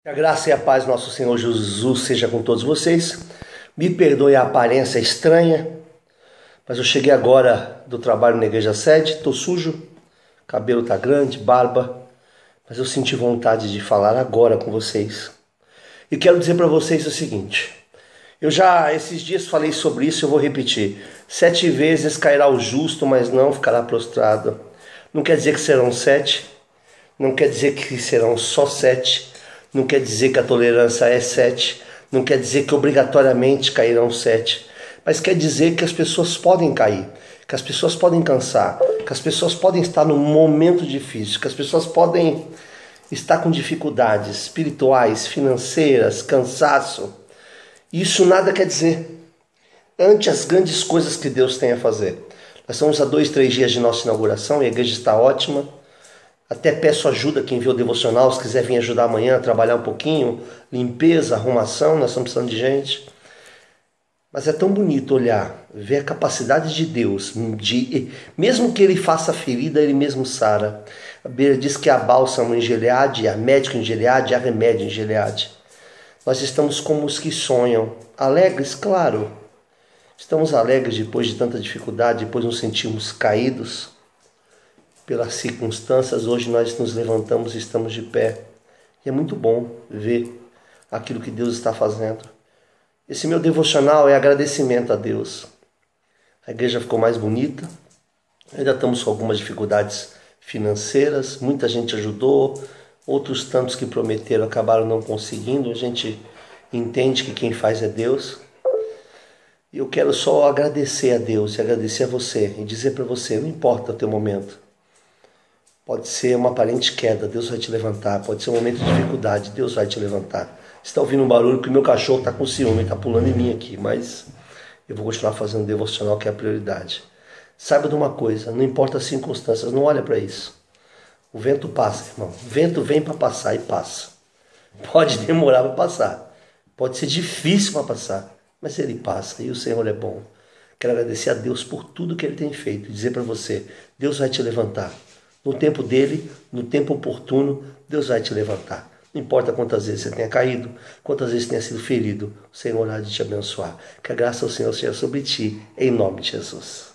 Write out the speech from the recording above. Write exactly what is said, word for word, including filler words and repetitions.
Que a graça e a paz do nosso Senhor Jesus seja com todos vocês. Me perdoe a aparência estranha, mas eu cheguei agora do trabalho na igreja sede, estou sujo, cabelo está grande, barba, mas eu senti vontade de falar agora com vocês. E quero dizer para vocês o seguinte, eu já esses dias falei sobre isso, eu vou repetir. Sete vezes cairá o justo, mas não ficará prostrado. Não quer dizer que serão sete, não quer dizer que serão só sete, não quer dizer que a tolerância é sete, não quer dizer que obrigatoriamente cairão sete, mas quer dizer que as pessoas podem cair, que as pessoas podem cansar, que as pessoas podem estar num momento difícil, que as pessoas podem estar com dificuldades espirituais, financeiras, cansaço. Isso nada quer dizer ante as grandes coisas que Deus tem a fazer. Nós estamos a dois, três dias de nossa inauguração e a igreja está ótima. Até peço ajuda quem viu o devocional, se quiser vir ajudar amanhã a trabalhar um pouquinho, limpeza, arrumação, nós estamos precisando de gente. Mas é tão bonito olhar, ver a capacidade de Deus, de, mesmo que Ele faça ferida, Ele mesmo sara. A Bíblia diz que há bálsamo em Gileade, há médico em Gileade, há remédio em Gileade. Nós estamos como os que sonham, alegres, claro. Estamos alegres depois de tanta dificuldade, depois nos sentimos caídos pelas circunstâncias. Hoje nós nos levantamos e estamos de pé. E é muito bom ver aquilo que Deus está fazendo. Esse meu devocional é agradecimento a Deus. A igreja ficou mais bonita. Ainda estamos com algumas dificuldades financeiras. Muita gente ajudou. Outros tantos que prometeram acabaram não conseguindo. A gente entende que quem faz é Deus. E eu quero só agradecer a Deus e agradecer a você. E dizer para você, não importa o teu momento. Pode ser uma aparente queda, Deus vai te levantar. Pode ser um momento de dificuldade, Deus vai te levantar. Você está ouvindo um barulho porque o meu cachorro está com ciúme, está pulando em mim aqui. Mas eu vou continuar fazendo devocional, que é a prioridade. Saiba de uma coisa, não importa as circunstâncias, não olha para isso. O vento passa, irmão. O vento vem para passar e passa. Pode demorar para passar. Pode ser difícil para passar. Mas ele passa e o Senhor é bom. Quero agradecer a Deus por tudo que Ele tem feito. E dizer para você, Deus vai te levantar. No tempo dele, no tempo oportuno, Deus vai te levantar. Não importa quantas vezes você tenha caído, quantas vezes tenha sido ferido, o Senhor há de te abençoar. Que a graça do Senhor seja sobre ti, em nome de Jesus.